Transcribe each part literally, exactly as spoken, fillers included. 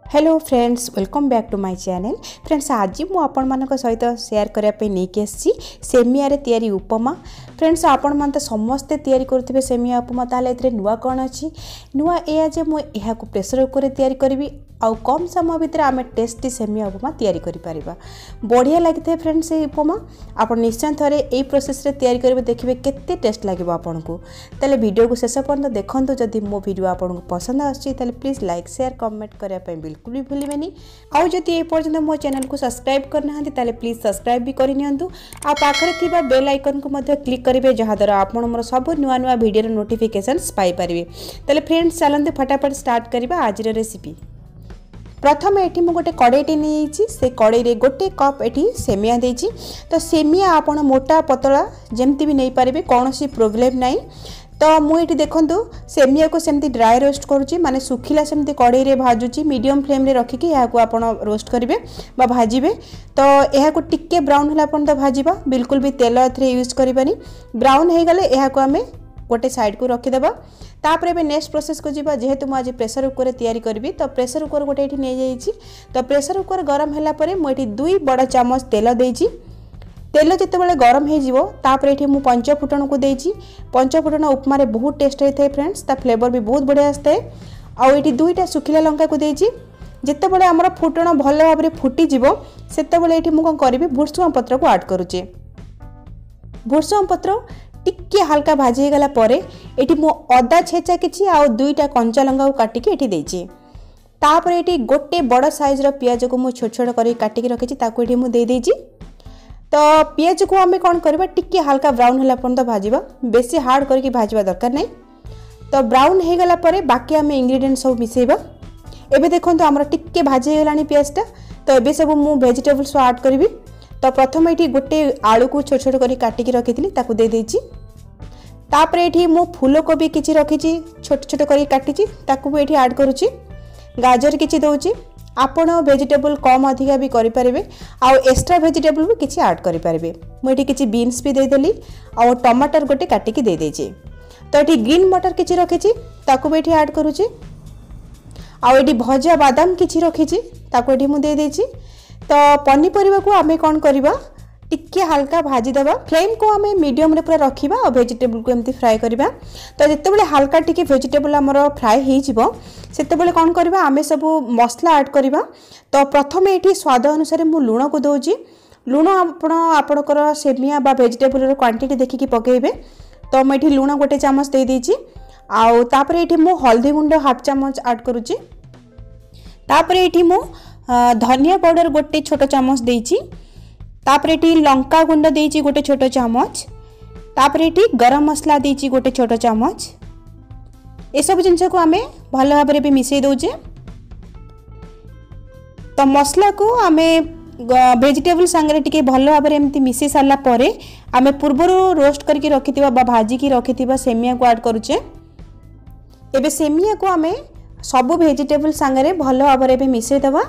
Hello friends, welcome back to my channel. Friends, आज मु आपण मानक सहित शेयर करने नहीं आसी सेमिया रे तैयारी उपमा। फ्रेंड्स, आपण मान तो समस्ते तैयारी करथिबे सेमिया उपमा। ताले एथरे नुआ कोन अछि? नुआ एया जे मु एहा को प्रेशर कुकर रे तैयारी करबी आउ कम समय भितर आम टेस्टी सेमिया उपमा तैयारी करि परिबा। बढ़िया लगिथे फ्रेंड्स ए उपमा। आपण निश्चय थरे ए प्रोसेस रे तैयारी करबे, देखिबे केते टेस्ट लागिबो आपनको। ताले वीडियो को शेष पर्यंत देखंतु। जदि मो वीडियो आपनको पसंद आछि ताले प्लीज लाइक शेयर कमेंट करिया पय बिल्कुल भी भूलिबेनी। आउ जदि ए पर्यंत मो चैनल को सब्सक्राइब करनाहांती ताले प्लीज सब्सक्राइब भी करि नियंतु। आ पाखरे थिबा बेल आइकन को मध्ये क्लिक करिवे, जहा द्वारा आपण मोर सब नुआ नुआ वीडियो रो नोटिफिकेशंस पाई परिबे। ताले फ्रेंड्स, चलंते फटाफट स्टार्ट करिबा आज रो रेसिपी। प्रथम एठी मु गोटे कड़ाईटे नहीं से कड़ाई रे गोटे कप एठी सेमिया देछि। तो सेमिया आपण मोटा पतला जेमती भी नहीं पारे, कौन सी प्रोब्लेम नहीं। तो मु एठी देखंतु सेमिया को सेमती ड्राई रोस्ट करूची, माने सुखिला सेमती कड़ाई रे भाजुची। मीडियम फ्लेम रे रखिकी या को आपण रोस्ट करिवे बा भाजिबे। तो एहा को टिक्के ब्राउन होला पण तो भाजिबा, बिल्कुल भी तेल एथरे यूज करबानी। ब्राउन हे गले एहा को हमें गोटे साइड को रखिदेबा। तापर एबे नेक्स्ट प्रोसेस को जीवा। जेहेतु मु आज प्रेशर कुकर तैयारी करबी, तो प्रेशर कुकर गोटे एठी नै जाईची। तो प्रेशर कुकर गरम होला परे मु एठी दुई बड़ चम्मच तेल देइची। तेल जेतेबेले गरम हे जीवो, तापर एठी मु पंच फुटण को देइची। पंच फुटण उपमा रे बहुत टेस्ट होइथे फ्रेंड्स, ता फ्लेवर भी बहुत बढ़िया आस्ते। आ एठी दुईटा सुखिला लंका को देइची। जेतेबेले हमर फुटण भलो भाबरे फुटी जीवो, सेतेबेले एठी मु कोन करबी, भुर्सुंगा पत्र को ऐड करूची। भुर्सुंगा पत्र टिके हल्का भाजी गला परे एठी मो अदा छेचा किछि आ दुईटा कंचा लंका को काटी के एठी देइछि। तापर एठी गोटे बड़ साइज रो प्याज को मु छोट छोट करी काटी के रखिछि, ताको एठी मु दे देइछि। तो प्याज को हमें कोन करबा, टिके हल्का ब्राउन होला पर्यंत भाजीबा, बेसी हार्ड करके भाजीबा दरकार नै। तो ब्राउन हे गला परे बाकी हमें इंग्रेडिएंट सब मिसेइबा। एबे देखंतु हमर टिके भाजी गेलानी प्याजटा। तो एबे सब मु वेजिटेबल्स ऐड करबी। तो प्रथम ये गोटे आलू को छोट छोट करी काटिकी रखी ताकू दे देइछि। तापर ये मु फूलकोबी किछि रखिछि, छोट छोट करी काटिछि, ताकू भी एठी ऐड करूछि। गाजर किछि दउछि, आपण वेजिटेबल कम अधिका भी करि परिबे। आ एक्स्ट्रा वेजिटेबल भी किछि ऐड करि परिबे। मु एठी किछि बीन्स भी दे देली आ टमाटर गोटे काटिकी दे देइछि। तो एठी ग्रीन मटर किछि रखिछि, ताकू भी एठी ऐड करूछि। आ एठी भजा बादाम किछि रखिछि, ताकू एठी मु दे देइछि। तो पनीपरिया को आमे कौन करबा, टिके हल्का भाजी देबा। फ्लेम को आमे मीडियम रे पूरा रखिबा और वेजिटेबल को एमती फ्राई करबा। तो जते बेले हल्का टिके वेजिटेबल हमरो फ्राई हे जिवो, सेते बेले कौन करबा, आमे सब मसला ऐड करबा। तो प्रथम एठी स्वाद अनुसार मु लूण को दोजी। लूण आपण आपणकर सेमिया बा वेजिटेबल रो क्वांटिटी देखिकी पकेइबे। तो मैं एठी लूण गोटे चम्मच दे देछि। आ तापर एठी मु हल्दी गुंड हाफ चम्मच ऐड करूची। तापर एठी मु धनिया पाउडर गोटे छोट चम्मच देइछि। तापर एठी लंका गुंड देइछि गोटे छोट चम्मच। तापर एठी गरम मसला देइछि गोटे छोट चम्मच। ए सब जिंस को हमें भलो भाबरे भी मिसै दोजे। तो मसला को हमें वेजिटेबल संगे टिके भलो भाबरे एमती मिसै सारला परे हमें पूर्वरु रोस्ट करके रखिथिबा बा भाजी की रखिथिबा सेमिया को ऐड करूचे। एबे सेमिया को हमें सब वेजिटेबल संगे भलो भाबरे भी मिसै दबा।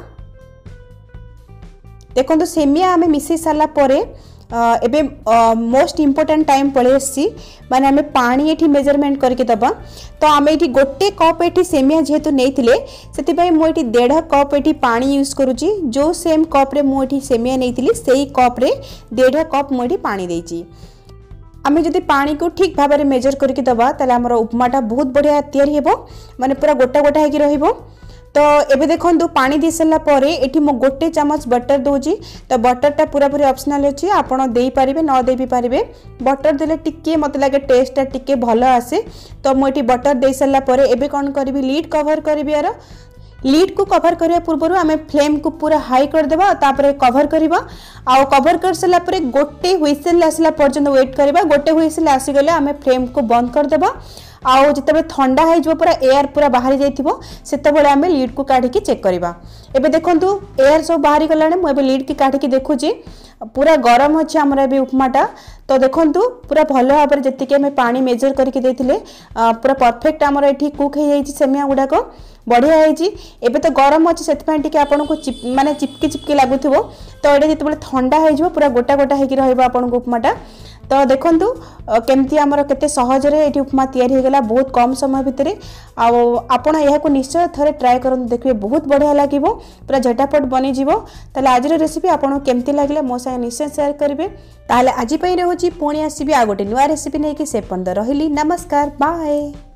देखो तो सेमिया आमे मिसै सारला परे एबे मोस्ट इम्पोर्टेंट टाइम पळे आसी, माने आमे पानी एठी मेजरमेंट करके दबा। तो आमे एठी गोटे कप एठी सेमिया जेहेतु नेइथिले, सेति भाई मु एठी डेढ़ कप एठी पानी यूज करूची। जो सेम कप रे मु एठी सेमिया नेइथिली, सेही कप रे डेढ़ कप मु एठी पानी देइची। आमे जदि पानी को ठीक भाबरे में मेजर करके दबा, ताले हमर उपमाटा बहुत बढ़िया तैयारी हेबो, माने पूरा गोटा गोटा हेकी रहिबो। तो एबे देखंतु पानी दी सरला परे एठी मो गोटे चम्मच बटर दोजी। तो बटरटा पूरा पूरी ऑप्शनल अछि, आपण देई परिबे न देई भी परिबे। बटर देले टिके मते लागे टेस्टटा टिके भलो आसे। तो मो एठी बटर देई सरला परे एबे कोन करबी, लीड कवर करबी। यार लीड को कवर करिया पूर्वरु आमे फ्लेम को पूरा हाई कर देबा, तापरे कवर करिबा। आ कवर कर सरला परे गोटे हुइसेल आसला पर्यंत वेट करिबा। गोटे हुइसेल आसी गले आमे फ्लेम को बंद कर देबा। आउ जिते ठंडा हो पूरा एयर पूरा बाहरी जाइथिबो, सेतेबेले आमे लीड को काढी के चेक करिबा। एबे देखंतु एयर सब बाहरी गलाने, मु एबे लीड की काढी के देखुची, पूरा गरम अछि हमर एबे उपमाटा। तो देखंतु पूरा भलो भाबरे जतिके हमें पानी मेजर करके देथिले, पूरा परफेक्ट हमर एठी कुक हे जाइछि सेमिया गुडाको। बढ़िया है। एबे तो गरम अच्छे से आपन को चिप माने चिपकी चिपकी लगुव। तो ये जिते ठंडा हो पूरा गोटा गोटा होकर उपमाटा। तो देखंतु केमती आमर केते सहजरे एठी उपमा तयारी हो गला बहुत कम समय भितरे आ आपण एहा को निश्चय थरे ट्राई करन देखबे बहुत बढ़िया लागिवो पूरा झटापट बनी जीवो। ताले आज रेसिपी आपण केमती लागले मो संग निश्चय शेयर करिवे। ताले आज पई रहउची पुणी आसीबी आ गोटे नुवा रेसिपी नै कि से पंद रहिली। नमस्कार बाय।